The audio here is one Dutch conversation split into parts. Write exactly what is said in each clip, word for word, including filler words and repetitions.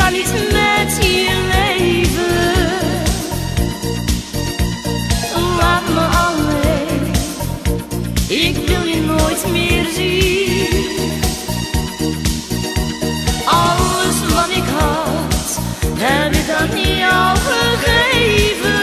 kan niet met je leven. Laat me alleen, ik wil je nooit meer zien. Alles wat ik had, heb ik aan jou gegeven.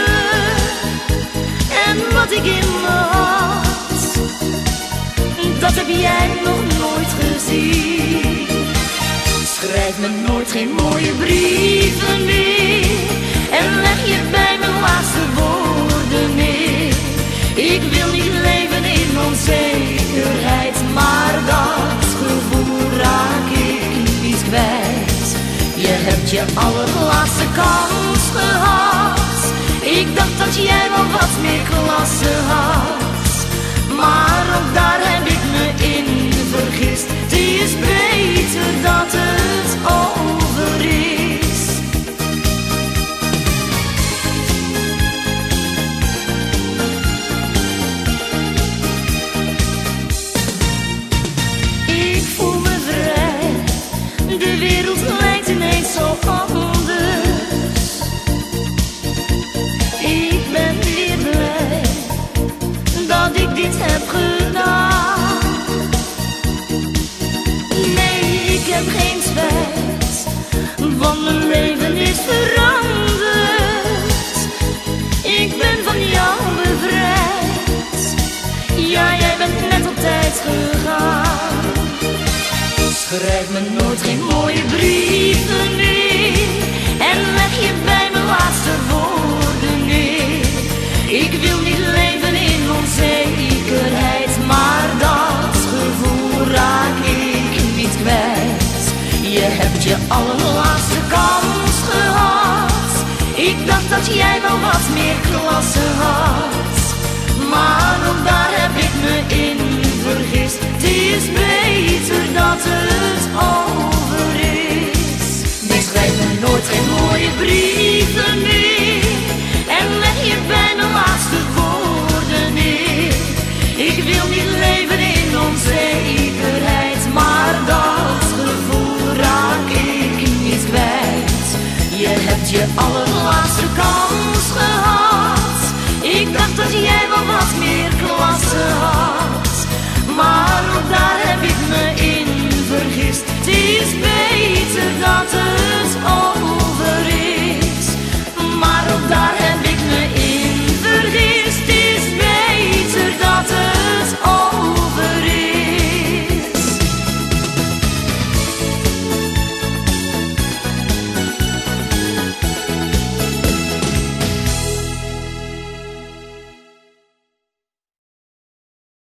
En wat ik in me had, dat heb jij nog nooit gezien. Schrijf me nooit geen mooie brieven meer en leg je bij mijn laatste woorden neer. Ik wil niet leven in onzekerheid, maar dat gevoel raak ik niet kwijt. Je hebt je allerlaatste kans gehad. Ik dacht dat jij wel wat meer klasse had, maar ook daar heb ik me in vergist. Het is beter dat het over is. Ik voel me vrij, de wereld lijkt ineens zo anders. Ik ben weer blij dat ik dit heb gedaan. Nee, ik heb geen spijt, want mijn leven is veranderd. Ik ben van jou bevrijd, ja, jij bent net op tijd gegaan. Schrijf me nooit geen mooie brieven meer en leg je bij mijn laatste woorden neer. Ik wil niet leven in onzekerheid, maar dat gevoel raak ik niet kwijt. Je hebt je allerlaatste kans gehad. Ik dacht dat jij wel wat meer klasse had, maar ook daar